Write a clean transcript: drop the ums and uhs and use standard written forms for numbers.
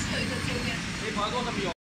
是有一个界面。 你跑得过这么远？